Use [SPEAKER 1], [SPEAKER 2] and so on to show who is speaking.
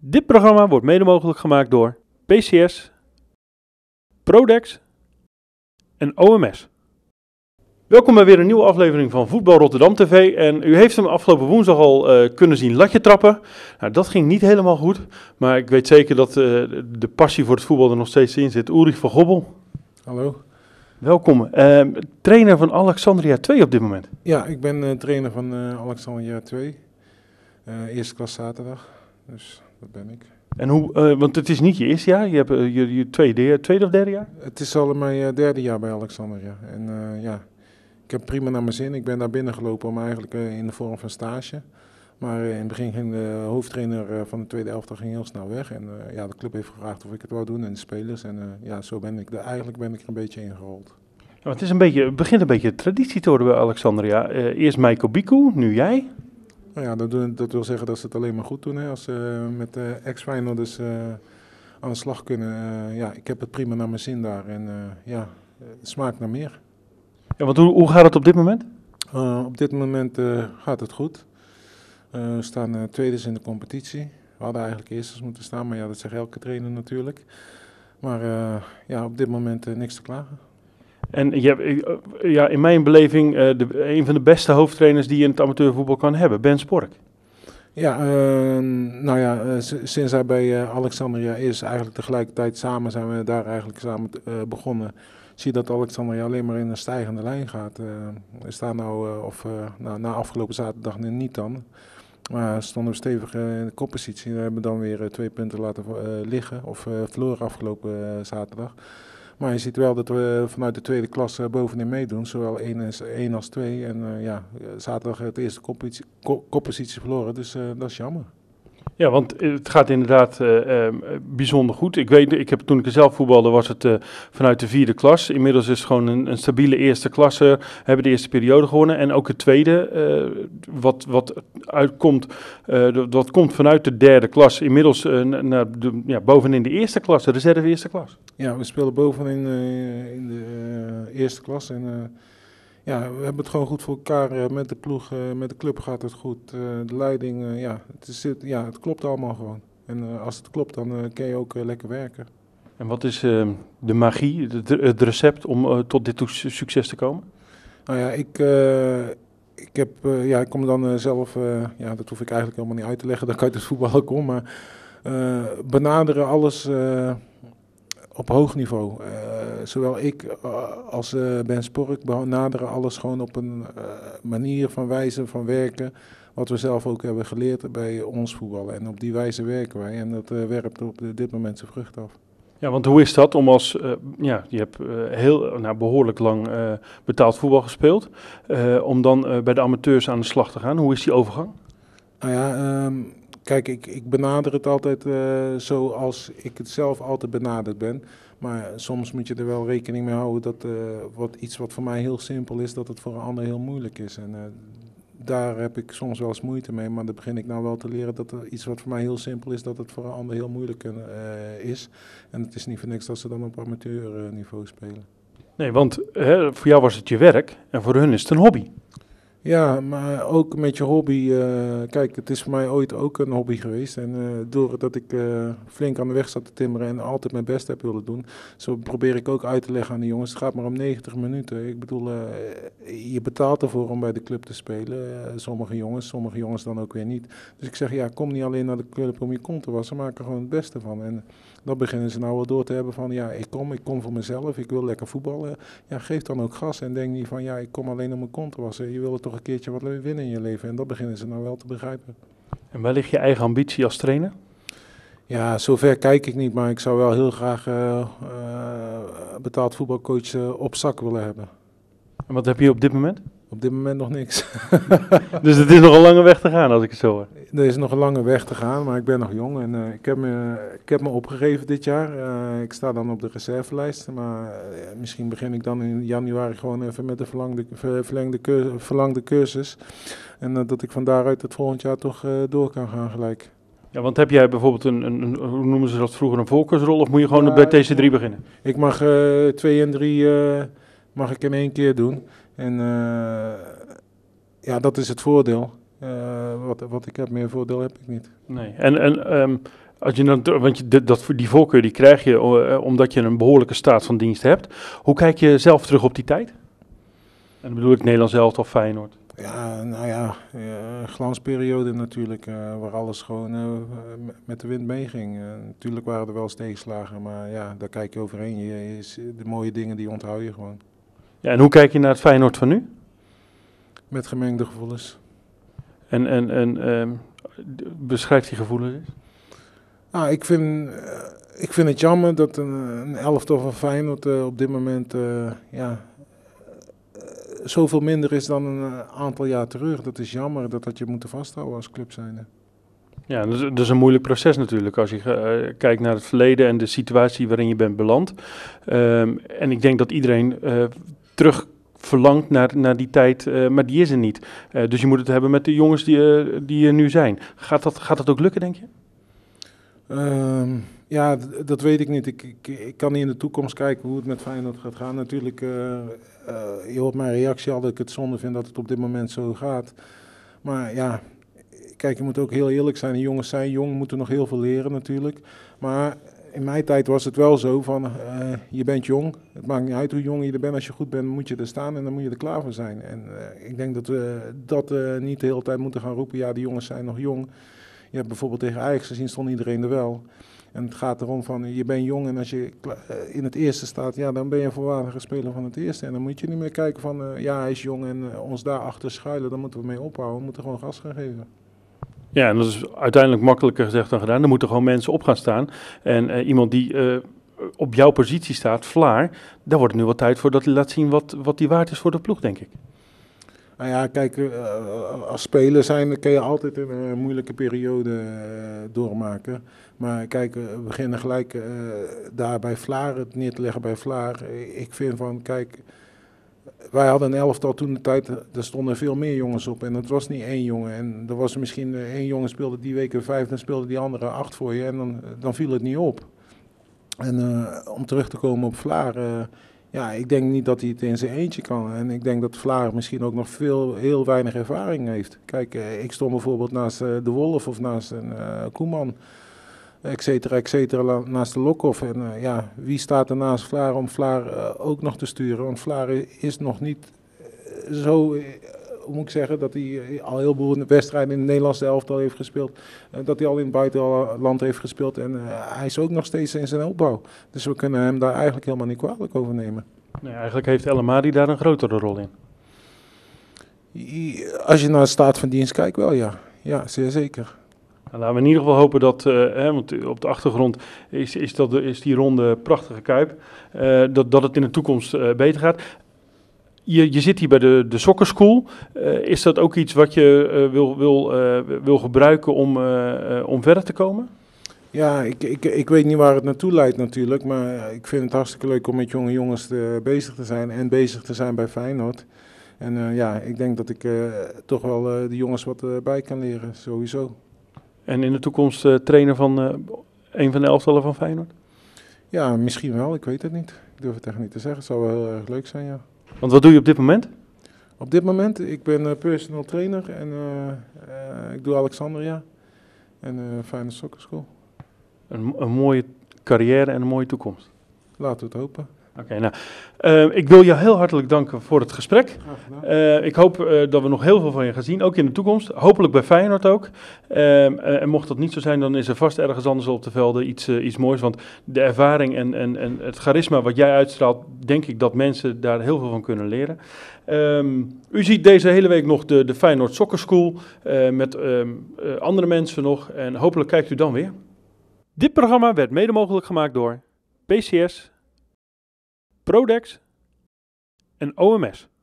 [SPEAKER 1] Dit programma wordt mede mogelijk gemaakt door PCS, Prodex en OMS. Welkom bij weer een nieuwe aflevering van Voetbal Rotterdam TV. En u heeft hem afgelopen woensdag al kunnen zien latje trappen. Nou, dat ging niet helemaal goed, maar ik weet zeker dat de passie voor het voetbal er nog steeds in zit. Ulrich van Gobbel.
[SPEAKER 2] Hallo.
[SPEAKER 1] Welkom. Trainer van Alexandria 2 op dit moment.
[SPEAKER 2] Ja, ik ben trainer van Alexandria 2. Eerste klas zaterdag, dus dat ben ik.
[SPEAKER 1] En hoe, want het is niet je eerste jaar, je hebt je tweede of derde jaar?
[SPEAKER 2] Het is al mijn derde jaar bij Alexandria. En ja, ik heb prima naar mijn zin. Ik ben daar binnen gelopen om eigenlijk in de vorm van stage. Maar in het begin ging de hoofdtrainer van de tweede elftal ging heel snel weg. En ja, de club heeft gevraagd of ik het wou doen en de spelers. En ja, zo ben ik eigenlijk ben ik er een beetje ingerold.
[SPEAKER 1] Ja, het begint een beetje traditie te worden bij Alexandria. Eerst Michael Biku, nu jij.
[SPEAKER 2] Nou ja, dat wil zeggen dat ze het alleen maar goed doen. Hè? Als ze met ex-Feyenoorders aan de slag kunnen. Ja, ik heb het prima naar mijn zin daar. En ja, het smaakt naar meer.
[SPEAKER 1] Ja, want hoe gaat het op dit moment?
[SPEAKER 2] Op dit moment gaat het goed. We staan tweeders in de competitie. We hadden eigenlijk eersters moeten staan, maar ja, dat zegt elke trainer natuurlijk. Maar ja, op dit moment niks te klagen.
[SPEAKER 1] En ja, in mijn beleving een van de beste hoofdtrainers die je in het amateurvoetbal kan hebben, Ben Spork.
[SPEAKER 2] Ja, nou ja, sinds hij bij Alexandria is, eigenlijk tegelijkertijd zijn we daar eigenlijk samen begonnen. Zie je dat Alexandria alleen maar in een stijgende lijn gaat. We staan na afgelopen zaterdag niet dan. Maar stonden we stevig in de koppositie. We hebben dan weer 2 punten laten liggen, of verloren afgelopen zaterdag. Maar je ziet wel dat we vanuit de tweede klasse bovenin meedoen, zowel 1 als 2. En ja, zaterdag het eerste koppositie verloren, dus dat is jammer.
[SPEAKER 1] Ja, want het gaat inderdaad bijzonder goed. Toen ik er zelf voetbalde was het vanuit de 4e klas. Inmiddels is het gewoon een stabiele eerste klasse. We hebben de eerste periode gewonnen. En ook het tweede, wat uitkomt, dat komt vanuit de 3e klas. Inmiddels bovenin de eerste klas, de reserve eerste klas.
[SPEAKER 2] Ja, we spelen bovenin in de eerste klas. En ja, we hebben het gewoon goed voor elkaar met de ploeg, met de club gaat het goed. De leiding, het klopt allemaal gewoon. En als het klopt, dan kun je ook lekker werken.
[SPEAKER 1] En wat is de magie, het recept om tot dit succes te komen?
[SPEAKER 2] Nou ja, ik kom dan zelf, ja, dat hoef ik eigenlijk helemaal niet uit te leggen dat ik uit het voetballen kom, maar benaderen alles op hoog niveau. Zowel ik als Ben Spork benaderen alles gewoon op een manier van wijze van werken. Wat we zelf ook hebben geleerd bij ons voetballen. En op die wijze werken wij. En dat werpt op dit moment zijn vrucht af.
[SPEAKER 1] Ja, want hoe is dat om je hebt behoorlijk lang betaald voetbal gespeeld. Om dan bij de amateurs aan de slag te gaan. Hoe is die overgang?
[SPEAKER 2] Nou ja, kijk, ik benader het altijd zoals ik het zelf altijd benaderd ben. Maar soms moet je er wel rekening mee houden dat iets wat voor mij heel simpel is, dat het voor een ander heel moeilijk is. En daar heb ik soms wel eens moeite mee, maar dan begin ik nou wel te leren dat er iets wat voor mij heel simpel is, dat het voor een ander heel moeilijk is. En het is niet voor niks dat ze dan op amateurniveau spelen.
[SPEAKER 1] Nee, want voor jou was het je werk en voor hun is het een hobby.
[SPEAKER 2] Ja, maar ook met je hobby. Kijk, het is voor mij ooit ook een hobby geweest. En doordat ik flink aan de weg zat te timmeren en altijd mijn best heb willen doen, zo probeer ik ook uit te leggen aan de jongens. Het gaat maar om 90 minuten. Ik bedoel, je betaalt ervoor om bij de club te spelen. Sommige jongens dan ook weer niet. Dus ik zeg, ja, kom niet alleen naar de club om je kont te wassen, maak er gewoon het beste van. En dan beginnen ze nou wel door te hebben van, ja, ik kom voor mezelf, ik wil lekker voetballen. Ja, geef dan ook gas en denk niet van, ja, ik kom alleen om mijn kont te wassen. Je wil er toch een keertje wat winnen in je leven. En dat beginnen ze nou wel te begrijpen.
[SPEAKER 1] En waar ligt je eigen ambitie als trainer?
[SPEAKER 2] Ja, zover kijk ik niet, maar ik zou wel heel graag betaald voetbalcoach op zak willen hebben.
[SPEAKER 1] En wat heb je op dit moment?
[SPEAKER 2] Op dit moment nog niks.
[SPEAKER 1] Dus het is nog een lange weg te gaan, als ik het zo hoor.
[SPEAKER 2] Er is nog een lange weg te gaan, maar ik ben nog jong en ik heb me opgegeven dit jaar. Ik sta dan op de reservelijst, maar misschien begin ik dan in januari gewoon even met de verlangde cursus. En dat ik van daaruit het volgend jaar toch door kan gaan gelijk.
[SPEAKER 1] Ja, want heb jij bijvoorbeeld hoe noemen ze dat vroeger, een voorkeursrol, of moet je gewoon bij TC3 beginnen?
[SPEAKER 2] Ik mag 2 en 3 mag ik in 1 keer doen. En ja, dat is het voordeel. Wat ik heb, meer voordeel heb ik niet.
[SPEAKER 1] Nee. En Als je dan, want die voorkeur die krijg je omdat je een behoorlijke staat van dienst hebt. Hoe kijk je zelf terug op die tijd? En dan bedoel ik Nederlands elftal of Feyenoord.
[SPEAKER 2] Ja, nou ja, glansperiode natuurlijk, waar alles gewoon met de wind meeging. Natuurlijk waren er wel eens tegenslagen, maar ja, daar kijk je overheen. De mooie dingen die onthoud je gewoon.
[SPEAKER 1] Ja, en hoe kijk je naar het Feyenoord van nu?
[SPEAKER 2] Met gemengde gevoelens.
[SPEAKER 1] En beschrijf die gevoelens eens.
[SPEAKER 2] Nou, ik vind het jammer dat een elftal van Feyenoord op dit moment zoveel minder is dan een aantal jaar terug. Dat is jammer, dat had je moeten vasthouden als club zijnde.
[SPEAKER 1] Ja, dat is een moeilijk proces natuurlijk als je kijkt naar het verleden en de situatie waarin je bent beland. En ik denk dat iedereen terug verlangt naar die tijd, maar die is er niet. Dus je moet het hebben met de jongens die er nu zijn. Gaat dat ook lukken, denk je?
[SPEAKER 2] Ja, dat weet ik niet. Ik kan niet in de toekomst kijken hoe het met Feyenoord gaat gaan. Natuurlijk, je hoort mijn reactie al dat ik het zonde vind dat het op dit moment zo gaat. Maar ja, kijk, je moet ook heel eerlijk zijn. De jongens zijn jong, moeten nog heel veel leren natuurlijk. Maar in mijn tijd was het wel zo van, je bent jong. Het maakt niet uit hoe jong je er bent. Als je goed bent, moet je er staan en dan moet je er klaar voor zijn. En ik denk dat we dat niet de hele tijd moeten gaan roepen. Ja, die jongens zijn nog jong. Je hebt bijvoorbeeld tegen Ajax gezien, stond iedereen er wel. En het gaat erom van, je bent jong en als je in het eerste staat, ja, dan ben je een volwaardige speler van het eerste. En dan moet je niet meer kijken van, ja, hij is jong en ons daarachter schuilen, dan moeten we mee ophouden. We moeten gewoon gas gaan geven.
[SPEAKER 1] Ja, en dat is uiteindelijk makkelijker gezegd dan gedaan. Er moeten gewoon mensen op gaan staan. En iemand die op jouw positie staat, Vlaar, daar wordt het nu wat tijd voor dat hij laat zien wat die waard is voor de ploeg, denk ik.
[SPEAKER 2] Nou ja, kijk, als speler zijn kun je altijd een moeilijke periode doormaken. Maar kijk, we beginnen gelijk daar bij Vlaar, het neer te leggen bij Vlaar. Ik vind van, kijk, wij hadden een elftal toen de tijd, er stonden veel meer jongens op. En het was niet één jongen. En er was misschien één jongen speelde die week 5, dan speelde die andere 8 voor je. En dan viel het niet op. En om terug te komen op Vlaar... ja, ik denk niet dat hij het in zijn eentje kan. En ik denk dat Vlaar misschien ook nog heel weinig ervaring heeft. Kijk, ik stond bijvoorbeeld naast de Wolf of naast een Koeman, et cetera, naast de Lokhoff. En ja, wie staat er naast Vlaar om Vlaar ook nog te sturen? Want Vlaar is nog niet zo, hoe moet ik zeggen, dat hij al heel veel wedstrijden in het Nederlandse elftal heeft gespeeld. Dat hij al in het buitenland heeft gespeeld. En hij is ook nog steeds in zijn opbouw. Dus we kunnen hem daar eigenlijk helemaal niet kwalijk over nemen.
[SPEAKER 1] Nee, eigenlijk heeft El Amadi daar een grotere rol in.
[SPEAKER 2] Als je naar de staat van dienst kijkt, wel ja. Ja, zeer zeker.
[SPEAKER 1] Nou, laten we in ieder geval hopen dat, want op de achtergrond is die ronde prachtige Kuip, dat het in de toekomst beter gaat. Je zit hier bij de Soccer School. Is dat ook iets wat je wil gebruiken om verder te komen?
[SPEAKER 2] Ja, ik weet niet waar het naartoe leidt natuurlijk, maar ik vind het hartstikke leuk om met jonge jongens bezig te zijn en bezig te zijn bij Feyenoord. En ja, ik denk dat ik toch wel de jongens wat bij kan leren, sowieso.
[SPEAKER 1] En in de toekomst trainer van een van de elftallen van Feyenoord?
[SPEAKER 2] Ja, misschien wel, ik weet het niet. Ik durf het echt niet te zeggen, het zou wel heel erg leuk zijn, ja.
[SPEAKER 1] Want wat doe je op dit moment?
[SPEAKER 2] Op dit moment, ik ben personal trainer en ik doe Alexandria en Feyenoord Soccer School.
[SPEAKER 1] Een mooie carrière en een mooie toekomst.
[SPEAKER 2] Laten we het hopen.
[SPEAKER 1] Oké, nou, ik wil je heel hartelijk danken voor het gesprek. Ik hoop dat we nog heel veel van je gaan zien, ook in de toekomst. Hopelijk bij Feyenoord ook. En mocht dat niet zo zijn, dan is er vast ergens anders op de velden iets moois. Want de ervaring en het charisma wat jij uitstraalt, denk ik dat mensen daar heel veel van kunnen leren. U ziet deze hele week nog de Feyenoord Soccer School met andere mensen nog. En hopelijk kijkt u dan weer. Dit programma werd mede mogelijk gemaakt door PCS, Prodex en OMS.